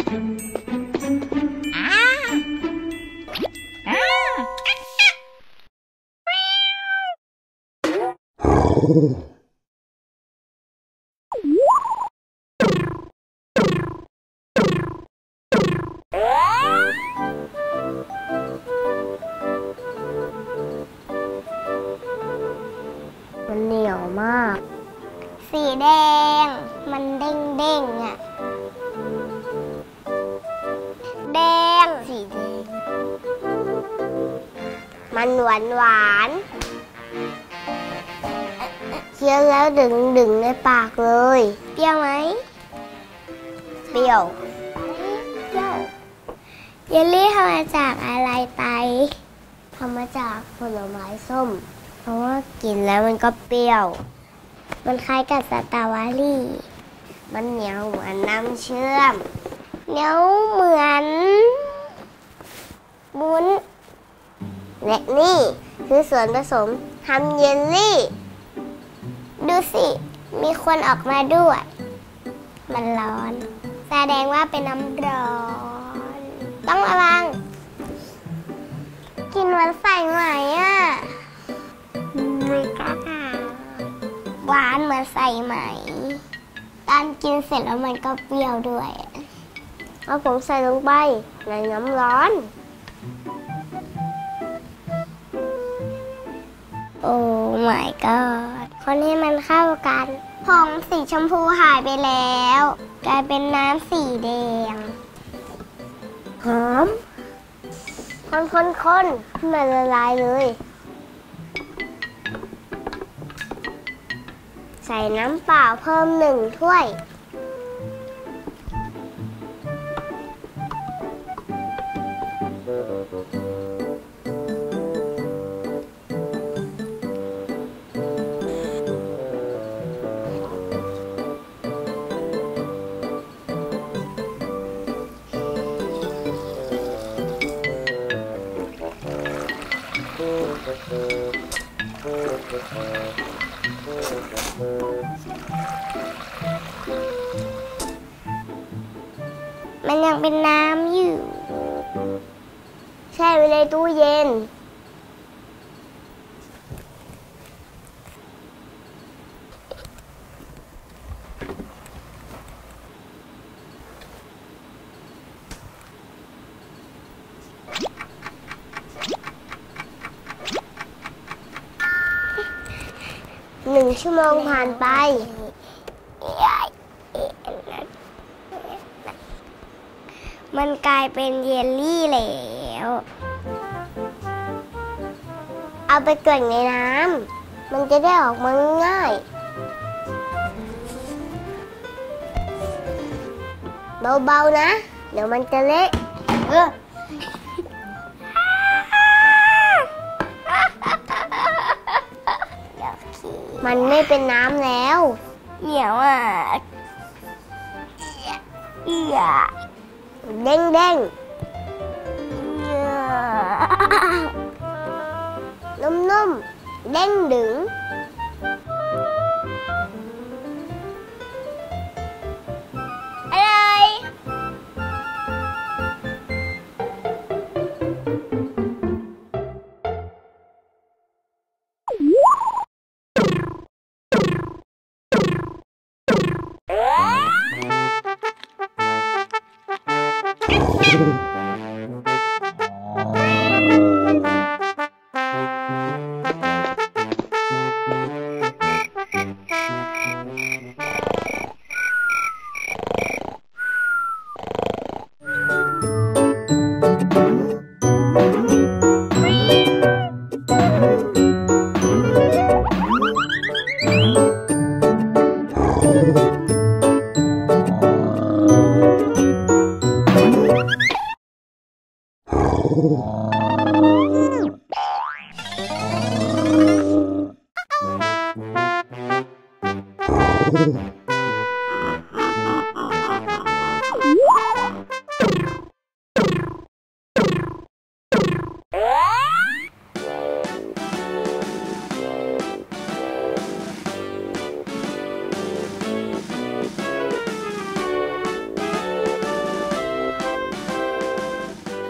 มันเหนียวมากสีแดงมันเด้งๆอ่ะแดงสีแดงมันหวานเคี้ยวแล้วดึงในปากเลยเปรี้ยวไหมเปรี้ยวเยลลี่ทำมาจากอะไรไปทำมาจากผลไม้ส้มเพราะว่ากินแล้วมันก็เปรี้ยวมันคล้ายกับสตรอเบอรี่มันเหนียวเหมือนน้ำเชื่อมเหนียวเหมือนวุ้นและนี่คือส่วนผสมทำเยลลี่ดูสิมีคนออกมาด้วยมันร้อนแสดงว่าเป็นน้ำร้อนต้องระวังกินมันใส่ไหมอ่ะไม่กล้าหวานเหมือนใส่ไหมตอนกินเสร็จแล้วมันก็เปรี้ยวด้วยเอาผงใส่ลงไปในน้ำร้อนโอ้ my god คนให้มันเข้ากันผงสีชมพูหายไปแล้วกลายเป็นน้ำสีแดงหอมคนมันละลายเลยใส่น้ำเปล่าเพิ่ม1 ถ้วยมันยังเป็นน้ำอยู่แช่ไว้ในตู้เย็น1 ชั่วโมงผ่านไปมันกลายเป็นเยลลี่แล้วเอาไปกลั่นในน้ำมันจะได้ออกมาง่ายเบาๆนะเดี๋ยวมันจะเละมันไม่เป็นน้ำแล้วเหนียวอ่ะเด้งนุ่มๆเด้งดึงอะไร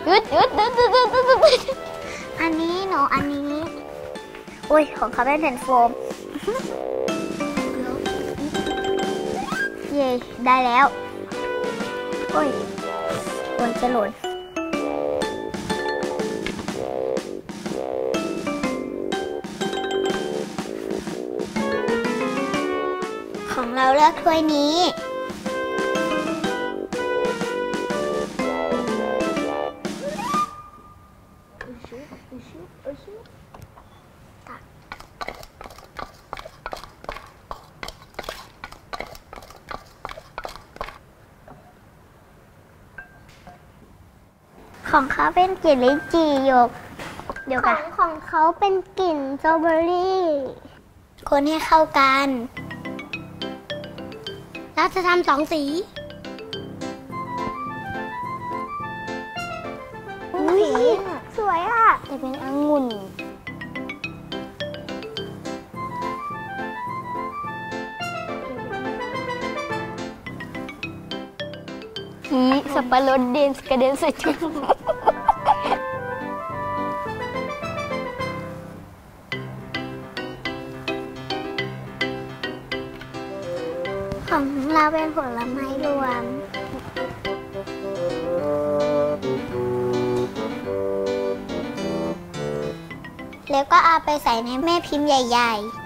อันนี้หนูอันนี้อุ้ยของเขาเป็นแผ่นโฟมเย่ได้แล้วโอ้ยจะหล่นของเราเลือกถ้วยนี้ของเขาเป็นกลิ่นลิ้นจี่หยกเดี๋ยวกันของเขาเป็นกลิ่นสตรอเบอรี่คนให้เข้ากันแล้วจะทำ2 สีอุ้ยสวยอ่ะจะเป็นองุ่นสับปะรดเดนกระเด็นใส่ถุงของเราเป็นผลไม้รวมแล้วก็เอาไปใส่ในแม่พิมพ์ใหญ่ๆ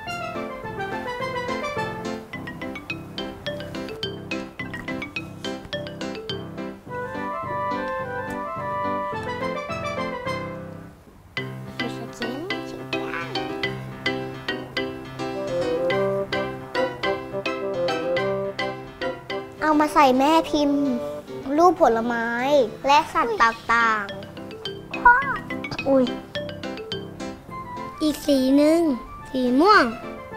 เอามาใส่แม่พิมพ์รูปผลไม้และสัตว์ต่างๆอุ้ยอีกสีหนึ่งสีม่วง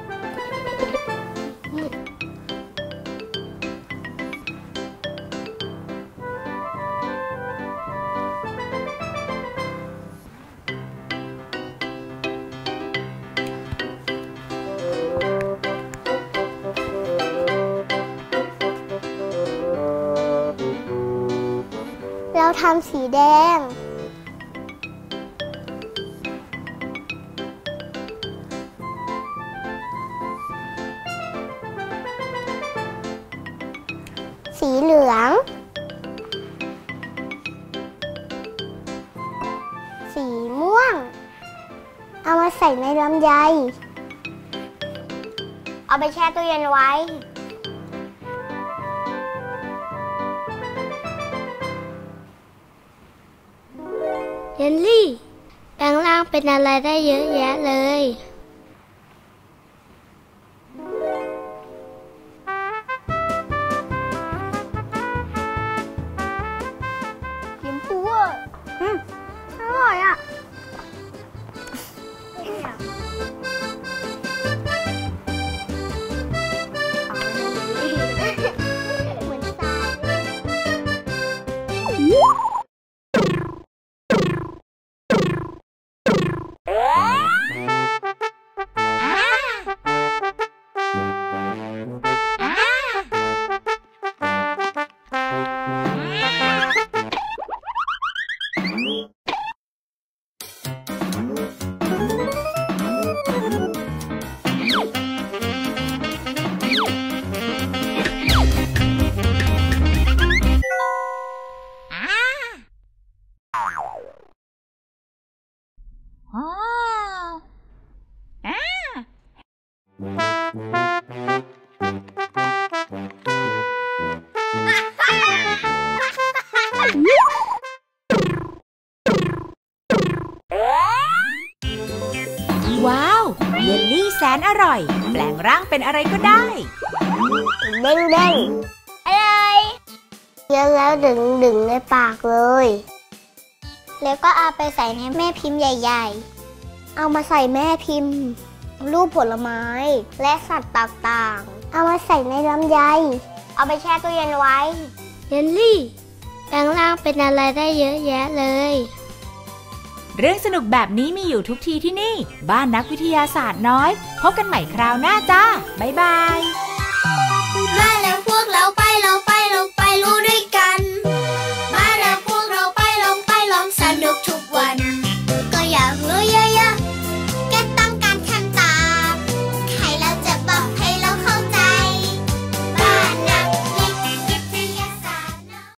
เราทำสีแดงสีเหลืองสีม่วงเอามาใส่ในลำไยเอาไปแช่ตู้เย็นไว้เยลลี่แปลงร่างเป็นอะไรได้เยอะแยะเลยยิ้มพูอ่ะอร่อยอ่ะเหมือนทรายว้าวเยลลี่แสนอร่อยแปลงร่างเป็นอะไรก็ได้เด้งเด้งอะไรเยอะแล้วดึงในปากเลยแล้วก็เอาไปใส่ในแม่พิมพ์ใหญ่ๆเอามาใส่แม่พิมพ์รูปผลไม้และสัตว์ต่างๆเอามาใส่ในลำไยเอาไปแช่ตู้เย็นไว้เยลลี่แปลงร่างเป็นอะไรได้เยอะแยะเลยเรื่องสนุกแบบนี้มีอยู่ทุกทีที่นี่บ้านนักวิทยาศาสตร์น้อยพบกันใหม่คราวหน้าจ้าบ๊ายบายมาแล้วพวกเราไปรู้